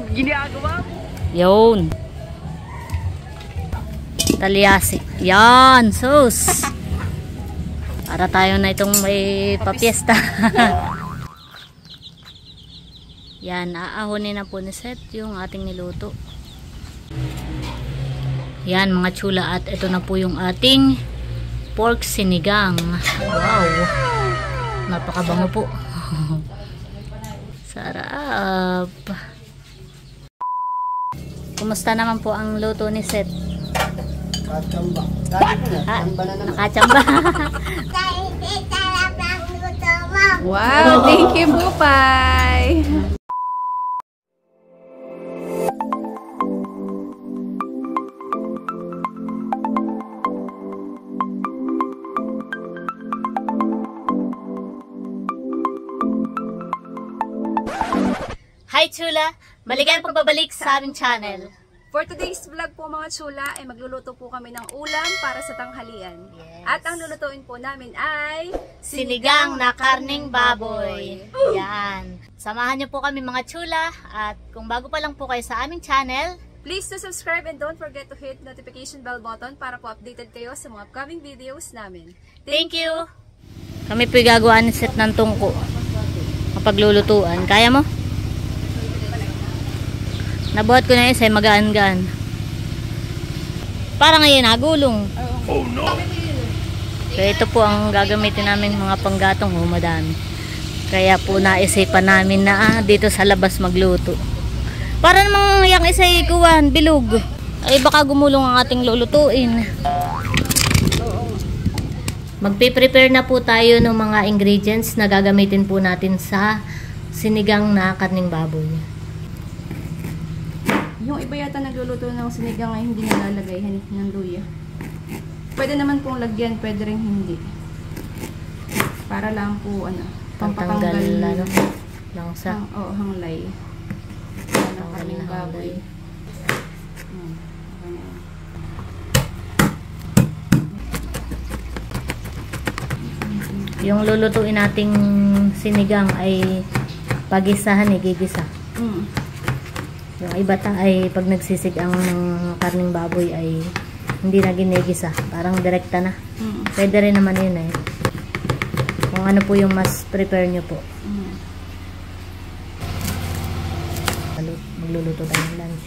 ginagawa mo? Yun. Talyasi. Yan, sus. Para tayo na itong may papiesta. Yan, aahonin na po ni Seth yung ating niluto. Yan mga chula, at ito na po yung ating pork sinigang. Wow. Napakabango po. Sarap. Kumusta naman po ang luto ni Seth? Nakachamba. Nakachamba. Wow, thank you, Bupay. Hi chula! Maligayang pagbabalik sa aming channel. For today's vlog po mga chula, ay magluluto po kami ng ulam para sa tanghalian. Yes. At ang lulutuin po namin ay Sinigang na karning baboy. Yan. Samahan niyo po kami mga chula, at kung bago pa lang po kayo sa aming channel, please to subscribe and don't forget to hit notification bell button para po updated kayo sa mga upcoming videos namin. thank you! Kami po gagawa ni Seth ng tungko kapag lulutuan. Kaya mo? Nabuhat ko na isa, magaan-gaan. Para ngayon nagulong. Oh no! Kaya ito po ang gagamitin namin mga panggatong, madami. Kaya po naisipan namin na dito sa labas magluto. Para namang yung isa ikuan, bilog. Ay baka gumulong ang ating lulutuin. Magpe-prepare na po tayo ng mga ingredients na gagamitin po natin sa sinigang na karning baboy. Yung iba yata nagluluto ng sinigang ay hindi nalalagay ng luya. Pwede naman pong lagyan, pwede rin hindi. Para lang po Pampatanggal langsa. Oo, hanglay. Ng karning baboy. Yung lulutuin nating sinigang ay pagisahan, gigisa. Yung iba ay pag nagsisig ang karning baboy ay hindi na ginigisa, parang direkta na. Pwede rin naman yun eh. Kung ano po yung mas prepare nyo po. Magluluto tayo ng lunch.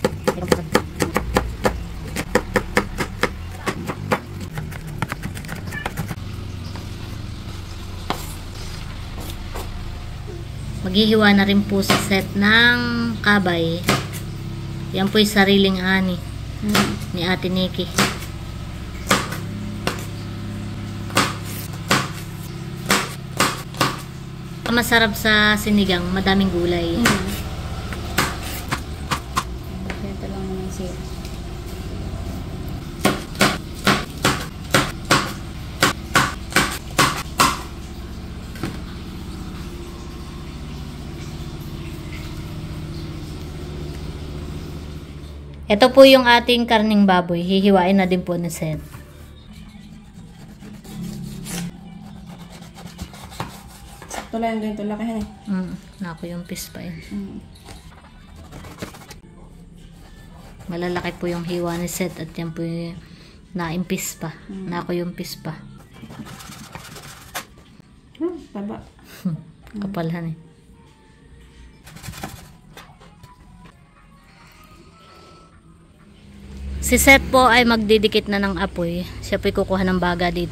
Maghihiwa na rin po sa set ng kabay. Yan po yung sariling ani ni Ate Nikki. Masarap sa sinigang, madaming gulay. Ito lang naman siya. Ito po yung ating karning baboy. Hihiwain na din po ni Seth. Ito lang ganito laki eh. Naku yung piece pa yun. Malalaki po yung hiwa ni Seth at yan po yung naimpis pa. Naku yung piece pa. Taba. Kapalhan eh. Si Seth po ay magdidikit na ng apoy. Siya po'y kukuha ng baga dito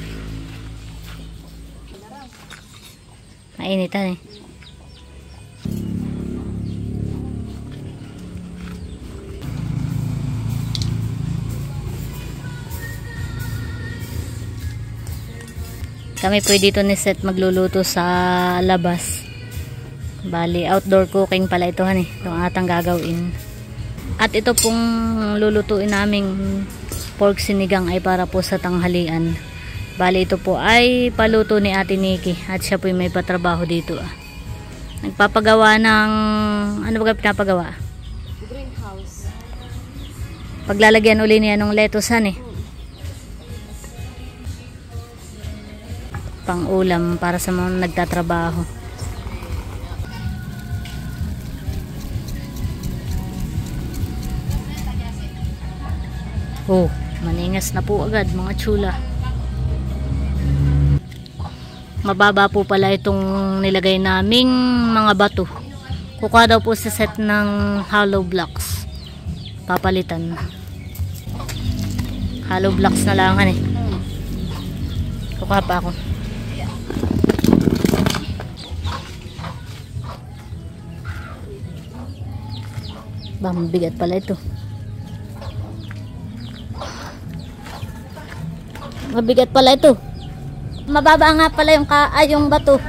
Mainitan eh. Kami po dito ni Seth magluluto sa labas. Bali, outdoor cooking pala ito itong atang gagawin. At ito pong lulutuin naming pork sinigang ay para po sa tanghalian. Bali ito po ay paluto ni Ate Nikki at siya po may patrabaho dito. Nagpapagawa ng ano ba pinapagawa? Greenhouse. Paglalagyan uli niya ng lettuce pang ulam para sa mga nagtatrabaho. Oh, maningas na po agad mga chula. Mababa po pala itong nilagay naming mga bato. Kukuha daw po sa set ng hollow blocks. Papalitan. Hollow blocks na lang eh. Kukuha pa ako. Bah, mabigat pala ito. Mabigat pala ito. Mababa nga pala yung bato.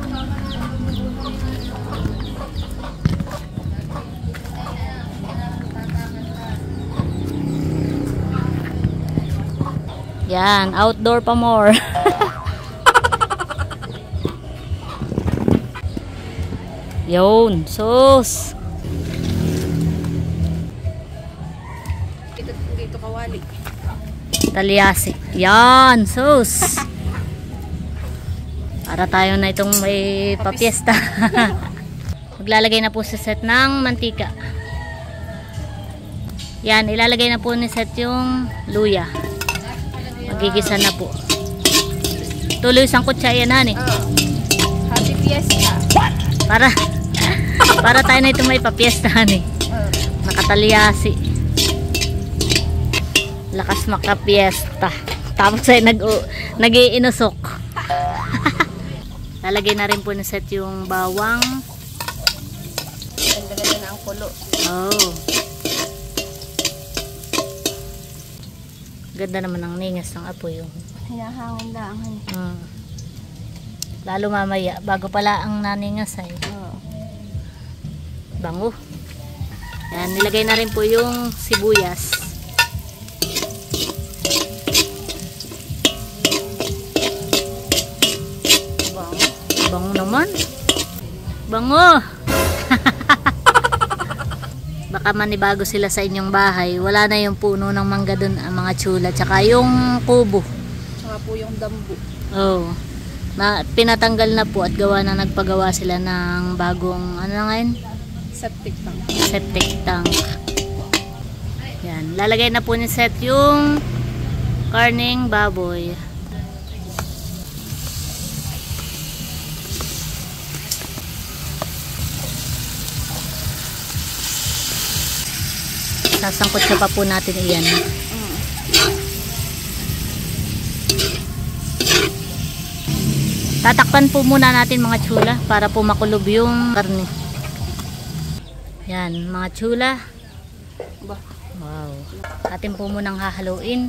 Yan, outdoor pa more. Yun, sus. Dito kawali. Talyasi. Yan, sus. Para tayo na itong may papiesta. Maglalagay na po sa set ng mantika. Yan, ilalagay na po ni set yung luya. Magigisa na po. Tuloy sang kutsa yan hani. Happy Fiesta. Para tayo na itong may papiesta hani. Nakatalyasi. Lakas makapiesta. Tapos ay nag-iinusok. Lalagay na rin po na set yung bawang. Ganda-ganda na ang kulo. Oh. Ganda naman ang ningas ng apoy. Hinahangin lang. Lalo mamaya, bago pala ang naningas ay. Bango. Yan, nilagay na rin po yung sibuyas. Bango naman. Bango. Baka manibago sila sa inyong bahay. Wala na yung puno ng mangga dun, ang mga chula. Tsaka yung kubo. Saka po yung dambu. Oh. Pinatanggal na po at nagpagawa sila ng bagong ano na ngayon? Septic tank. Septic tank. Yan. Lalagay na po ni Seth yung karning baboy. Sasangkot siya pa po natin iyan. Tatakpan po muna natin mga chula para po makulob yung karne. Yan mga chula. Wow. Atin po munang hahaluin.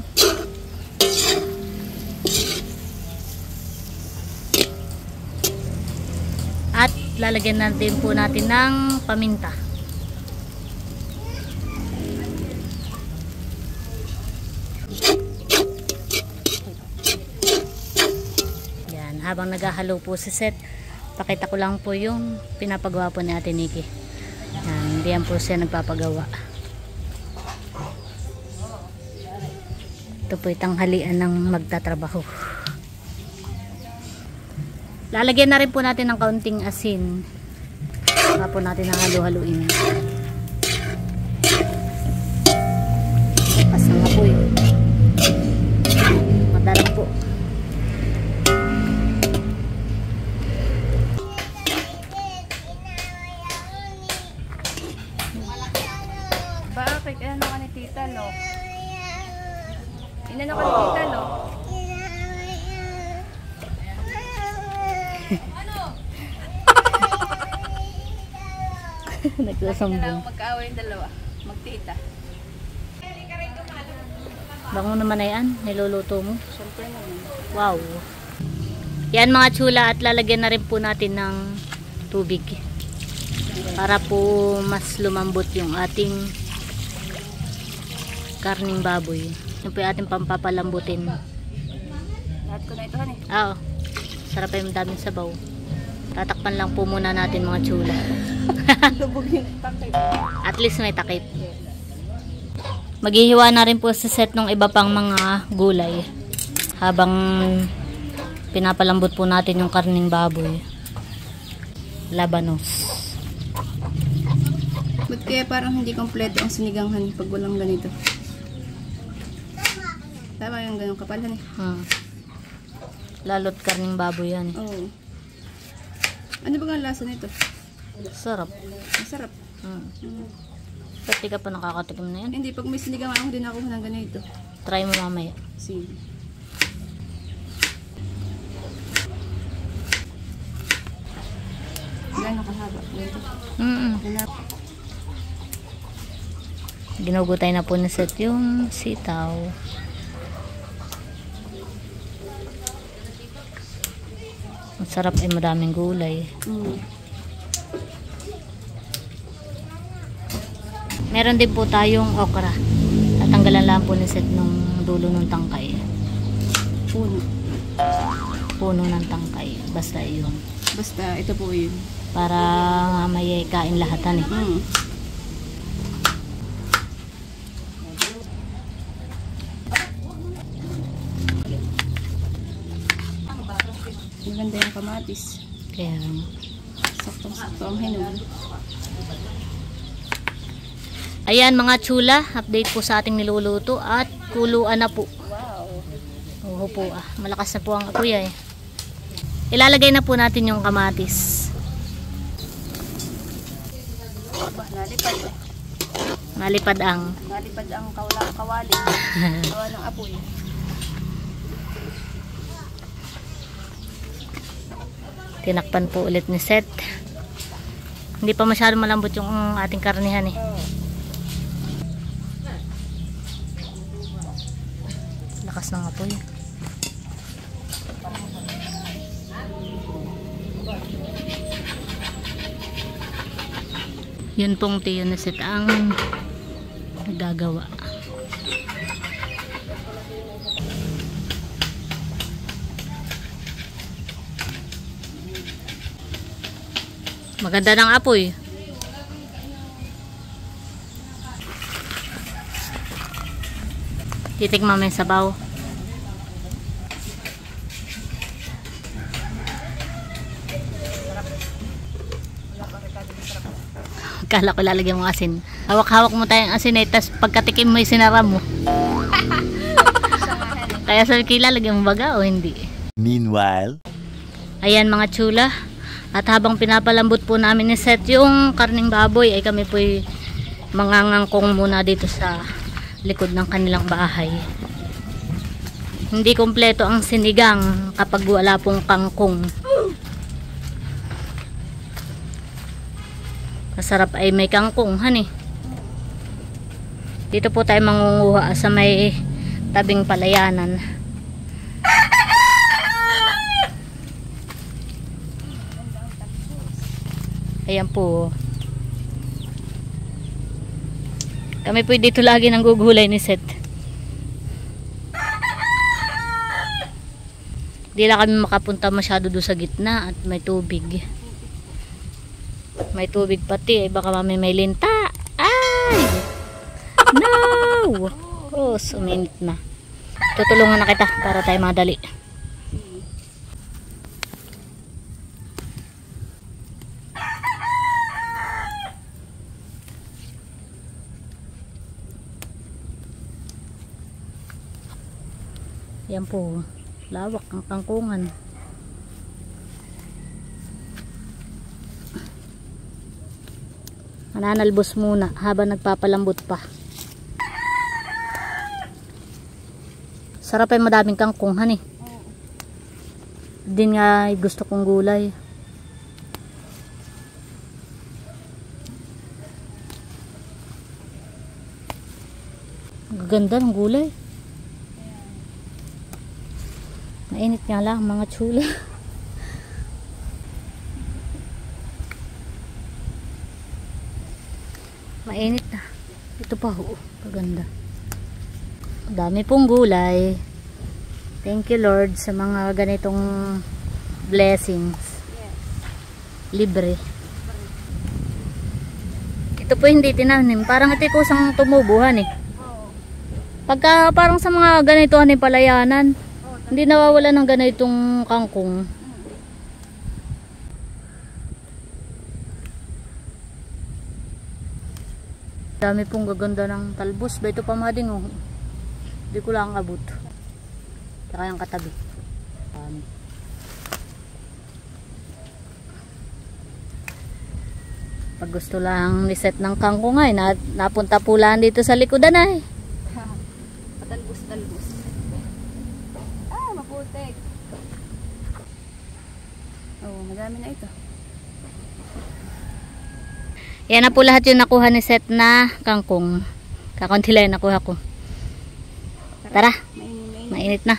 At lalagyan natin po natin ng paminta. Habang naghahalo po si Seth, pakita ko lang po yung pinapagawa po ni Ate Nikki. Yan, diyan po siya nagpapagawa. Ito po itanghalian ng magtatrabaho. Lalagyan na rin po natin ng kaunting asin. Saka po natin ang halo-haluin. Pasang nga po yun. Madalang po. Bakit? Ano ka ni tita, no? Inano ka ni tita, no? Nagkasambong. Magkaaway yung dalawa. Magtita. Bango naman na yan. Niluluto mo. Siyempre naman. Wow. Yan mga chula, at lalagyan na rin po natin ng tubig. Para po mas lumambot yung ating karning baboy. Yun po yung ating pampapalambutin. Lahat ko na ito, honey. Oo. Sarap yung daming sabaw. Tatakpan lang po muna natin mga chula. Lubog yung takip. At least may takip. Maghihiwa na rin po sa set ng iba pang mga gulay. Habang pinapalambot po natin yung karning baboy. Labanos. Ba't kaya parang hindi kompleto ang sinigang, honey, pag walang ganito? Tama yung ganun kapal, hani. Lalot karning baboy yan eh. Oo. Ano ba ang lasa nito? Sarap. Masarap. Ba't di ka pa nakakatikim na yan? Hindi, pag may sinigang ako, din ako ng ganito. Try mo mamaya. Sige. Gano'n kahaba? Ganito. Ginugutay na po ni Seth yung sitaw. Ang sarap ay madaming gulay. Meron din po tayong okra. Tatanggalan lang po ni Seth nung dulo ng tangkay. Puno ng tangkay. Basta yun. Basta, ito po yun. Para mamaya kain lahatan eh. Maganda yung kamatis. Kaya Saktong-sakto ang hinog. ayan mga chula, update po sa ating niluluto at kuluan na po. Oo po malakas na po ang apoy eh. Ilalagay na po natin yung kamatis. Nalipad ang kawali. Kawa ng apoy. Tinakpan po ulit ni Seth. Hindi pa masyado malambot yung ating karnihan eh. Lakas ng apoy. Yun pong tiyo na Seth ang nagagawa. Maganda ng apoy. Titikman mo yung sabaw. Kala ko lalagyan mo asin. Hawak-hawak mo tayong asin eh, tas pagkatikim mo yung sinara mo. Kaya sabi ko lalagyan mo baga o hindi. Meanwhile, ayan mga chula. At habang pinapalambot po namin ni Seth yung karning baboy ay kami po'y mangangangkong muna dito sa likod ng kanilang bahay. Hindi kompleto ang sinigang kapag wala pong kangkong. Masarap ay may kangkong, hani. Dito po tayo mangunguha sa may tabing palayanan. Ayan po. Kami po dito lagi nang gugulay ni Seth. Di lang kami makapunta masyado doon sa gitna at may tubig. May tubig pati. Baka mami may linta. Ay! No! Oh, suminit na. Tutulungan na kita para tayo madali. Yan po, lawak ang kangkungan. Mananalbos muna habang nagpapalambot pa. Sarap ay madaming kangkong, hani. Din nga gusto kong gulay. Ang ganda ng gulay. Mainit nga lang mga chula. Mainit na. Ito pa ho. Paganda. Dami pong gulay. Thank you Lord sa mga ganitong blessings. Libre. Ito po hindi tinanim. Parang ito kusang tumubuhan eh. Pagka parang sa mga ganito ni palayanan. Hindi nawawala ng ganitong kangkong. Dami pong gaganda ng talbos. Ba ito pa mading oh. Hindi ko lang abot. Saka yung katabi. Pag gusto lang ni-set ng kangkong ay napunta po lang dito sa likodan ay. Patalbos-talbos. Maputik. Oh, madami na ito. Yan na po lahat yung nakuha ni Seth na kangkong. Kakunti lang yung nakuha ko. Tara, mainit na.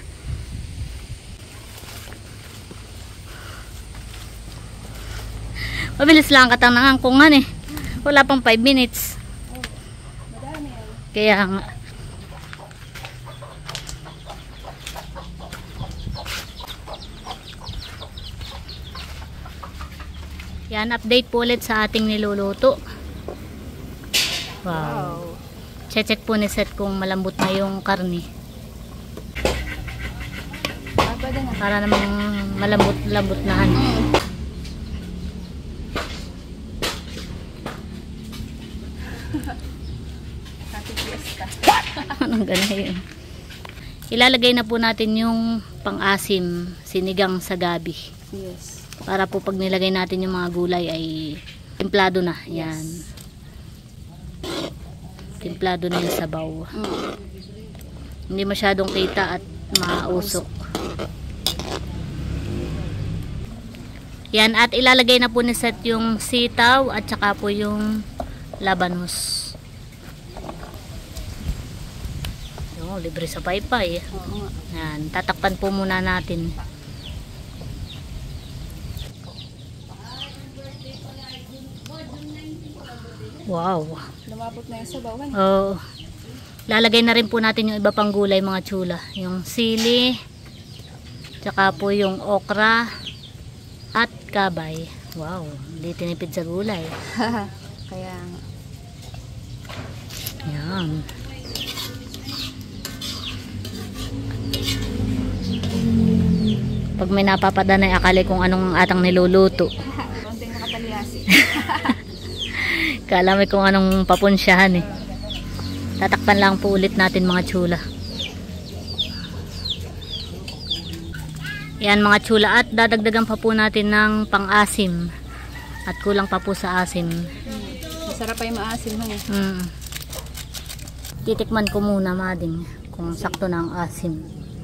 Mabilis lang katang nangangkungan eh. Wala pang 5 minutes. Madami yan. Kaya nga. Yan, update po ulit sa ating niluluto. Wow. Check po ni Seth kung malambot na yung karne. Pwede na. Para namang malambot na ano. Happy fiesta. Anong gana yun? Ilalagay na po natin yung pang-asim, sinigang sa gabi. Yes. Para po pag nilagay natin yung mga gulay ay templado na. Yan. Templado na yung sabaw. Hindi masyadong kita at mausok. Yan, at ilalagay na po ni Seth yung sitaw at saka po yung labanos. Oh, libre sa paypay. Yan, tatakpan po muna natin. Wow. Lumapot na yung sabaw. Oh. Lalagay na rin po natin yung iba pang gulay mga chula. Yung sili, tsaka po yung okra at kabay. Wow, hindi tinipid sa gulay. Kaya Yan. Pag may napapadanay akali kung anong atang niluluto. konting nakatalyasi. Kala may kung anong papunsyahan eh. Tatakpan lang po ulit natin mga chula. Yan mga chula, at dadagdagan pa po natin ng pang-asim. At kulang pa po sa asim. Masarap pa yung maasim. Titikman ko muna mading kung sakto na ang asim.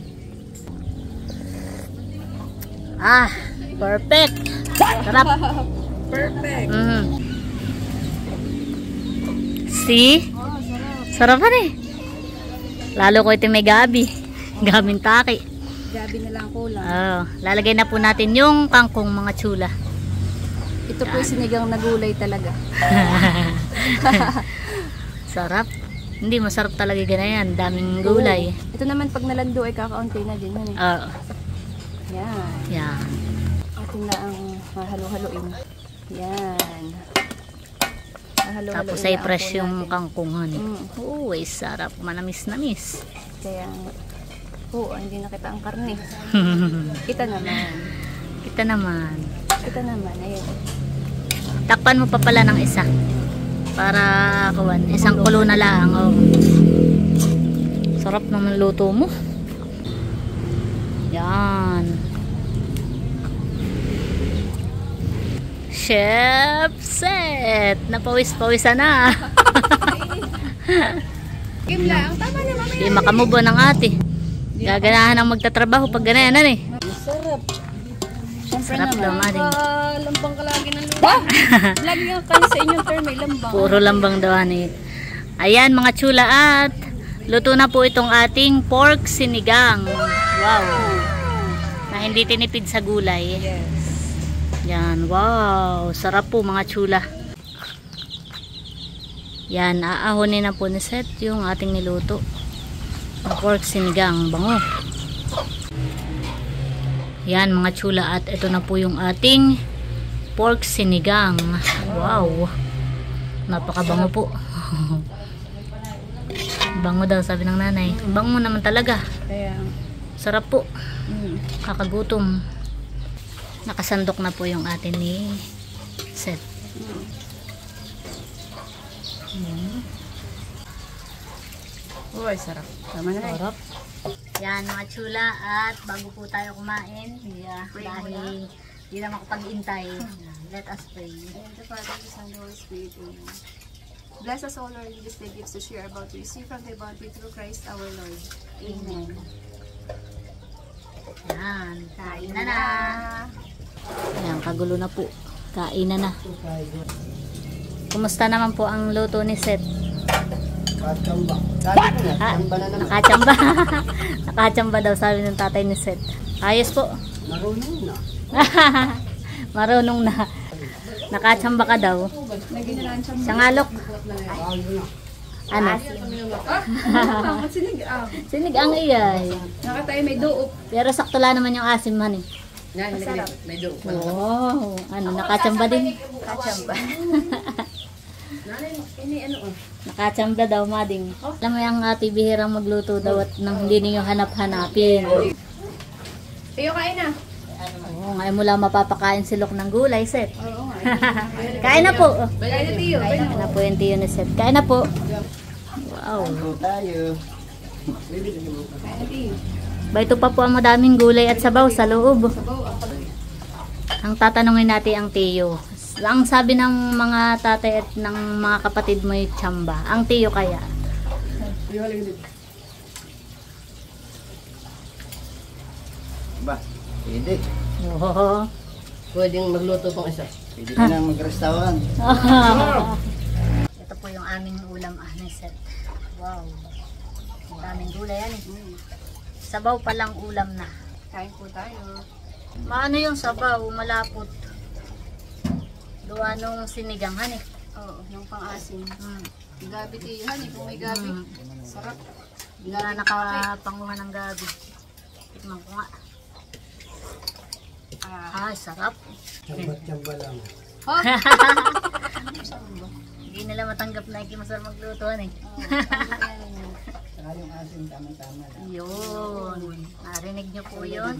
Ah, perfect. Sarap. Perfect. See? Sarap eh. Lalo ko ito may gabi. Gabing taki. Gabi na lang kulang. Oh, lalagay na po natin yung kangkong mga chula. Ito po yung sinigang na gulay talaga. Sarap. Hindi, masarap talaga ganayan. Daming gulay. Ito naman pag nalando ay kakaunti na din. Oo. Yan. Yan. Atin na ang mahalo-haloin. Yan. Tapos ay fresh yung kangkungan. Oo, ay sarap. Manamis-namis. Kaya, hindi na kita ang karne. Kita naman. Kita naman. Kita naman. Ayun. Takpan mo pa pala ng isa. Para kuwan, isang kulo na lang. Oh. Sarap naman luto mo. Yan. Chef Seth. Napawis-pawisan na. Game lang. Tama na mamaya. Hindi makamubo ng ate. Gaganahan ang magtatrabaho pag ganayan eh. Sarap. Siyempre Sarap daw, naman. Mading. Lambang ka lagi ng lupa. Lagi nga kayo sa inyong term may lambang. Puro lambang daw eh. Ayan mga chula, at luto na po itong ating pork sinigang. Wow. Na hindi tinipid sa gulay. Yes. Yan, wow. Sarap po mga chula. Yan, aahonin na po ni Seth yung ating niluto. Na pork sinigang. Bango. Yan mga chula, at ito na po yung ating pork sinigang. Wow. Napakabango po. Bango daw sabi ng nanay. Bango naman talaga. Kaya, Sarap po. Kakagutom. Nakasandok na po yung atin ni Seth. uy, sarap. Tama na. Sarap. Yan mga chula, at bago po tayo kumain, Pray dahil hindi na makapag-intay, let us pray. And the Father, the Son, and the Holy Spirit. Amen. Bless us all, Lord, in this day gifts to share about to receive from thy bounty through Christ our Lord. Amen. Yan, kain na na. Yan, kagulo na po. Kain na na. Kumusta naman po ang luto ni Seth? Katamba. Sabi ko na, Ah, tamba na naman. nakachamba. Nakachamba daw, sabi ng tatay ni Seth. Ayos po. Marunong na. Marunong na. Nakachamba ka daw. Naginalaan siya. Sangalok. Bago na. Ano? Sinig, Sinig ang iyay. nakatayo may duop. Pero sakto lang naman yung asim man eh. Masarap. Wow. Ano, nakachamba din. Kachamba. Nakachamba daw, mading. Alam mo yung ate bihirang magluto daw at nang hindi ninyo hanap-hanapin. Tiyo, kain na. Oo, ngayon mo lang mapapakain silok ng gulay, Seth. Oo nga. Kain na po. Kain na, Tiyo. Kain na po yung tiyo ni Seth. Kain na po. Wow. Ito tayo. Kain na, Tiyo. Ba, ito pa po ang madaming gulay at sabaw sa loob. Sabaw, Ang tatanungin natin ang tiyo. Ang sabi ng mga tatay at ng mga kapatid mo yung tsamba. Ang tiyo kaya? Ba, pwede. Oo. Pwedeng magluto pang isa. Pwede ka na mag-restaurant. Ito po yung aming ulam ni Seth. Wow. Ang daming gulay yan eh. Sabaw palang ulam na. kain po tayo. Maano yung sabaw? Malapot. Gawa nung sinigangan eh. Oo, yung pang-asin. Mm. Gabi, Tiyo. Honey, kung may gabi. Mm. Sarap. Hindi na nakapanguha ng gabi. Tikman ko nga. Ay, sarap. Tsamba-tsamba lang. Oh! Hindi nila matanggap na ikimasarap maglutuan eh. Saka yung asin, tama-tama lang. Yun. Narinig nyo po yun.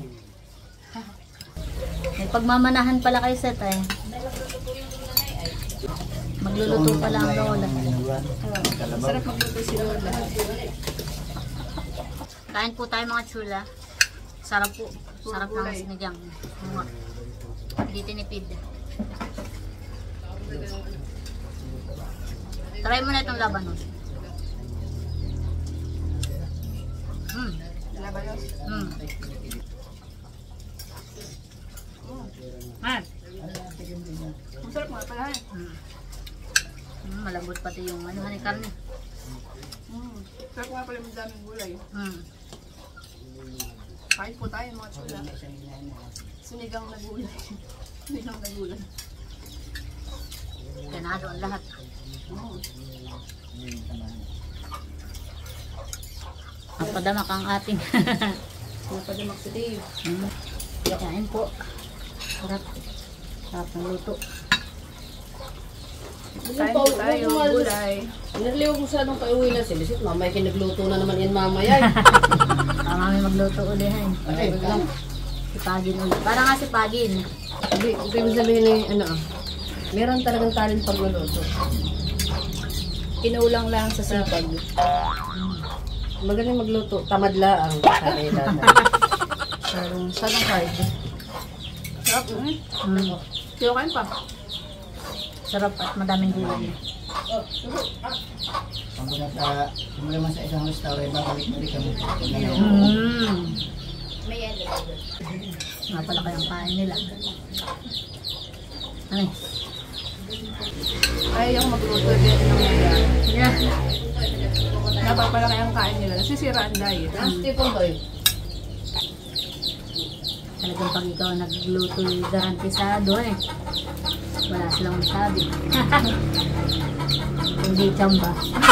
May pagmamanahan pala kay Seth eh. Magluluto pala ang lola. Sarap magluto si Lola. Kain po tayo mga chula. Sarap po. Sarap ng sinigang. Hindi tinipid. Try mo na itong labanos. Labanos. Masarap nga pala. Malambot pati yung ano, honey karne. Sarap nga pala yung daming gulay. Kain po tayo mga chula. Sinigang na gulay. Sinigang na gulay. Ganado ang lahat. Napadamak ang ating. Napadamak si Dave. Kain po. Sarap. Sarap ng luto. Kain po tayo, gulay. Naliw ko sa anong pauwi na si Lisit. Mamaya kinagluto na naman yan mamaya. Mami magluto ulit. Okay, lang. Si Pagin ulit. Parang nga si Pagin. Hindi ko sabihin na yung ano meron talagang talent pagluluto. Inulang lang sa sipag. Magaling magluto. Tamad lang. Sabi dati. Sarang hard. Sarap. Tiyo, kain pa. Sarap at madaming gulay. Kung naman sa isang restaurant, babalik-balik kami. Nga pala kayang kain nila. Ano? Ay, yung magluto din ng mga. Yeah. Napapala kayang kain nila. Nasisira ang diet. Stephen Boy. Talagang pag ikaw nagluto, garantisado eh. Wala silang masabi. Hindi tsamba.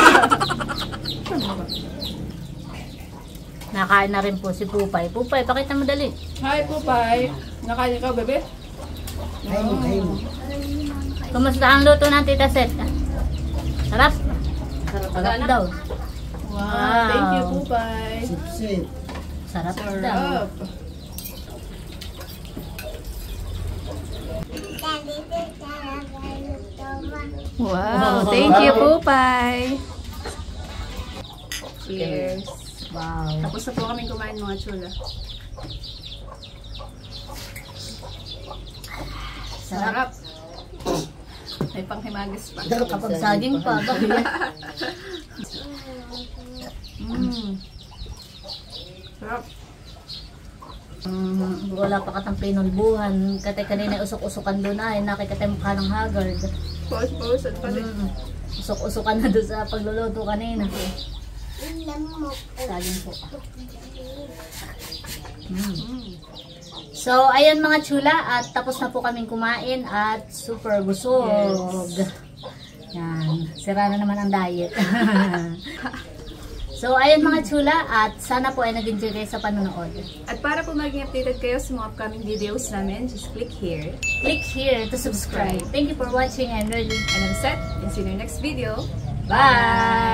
Nakain na rin po si Pupay. Pupay, pakita mo dali. Hi, Pupay. Nakain ka, bebe? Kain mo, kain mo. Kumusta ang luto ng Tita Seth? Sarap? Sarap daw. Wow. Thank you, Pupay. Sip-sip. Sarap daw. Sarap. Wow. Thank you, Pupay. Cheers. Wow. Tapos na po kami kumain mga chula. Sarap. May panghimagis pa. Kapag saging pa. Sarap. Wala pa katang pinulbuhan. Katay kanina usok-usokan doon ay nakikita mukha ng haggard. Pause-pause at pala. Usok-usokan na doon sa pagluluto kanina. Saging po. So, ayan mga chula, at tapos na po kaming kumain at super busog. Yan, sira na naman ang diet. So, ayan mga chula, at sana po ay nag-enjoy kayo sa panonood. At para po maging updated kayo sa mga upcoming videos namin, just click here. Click here to subscribe. Thank you for watching and really. And I'm set, and see you in our next video. Bye!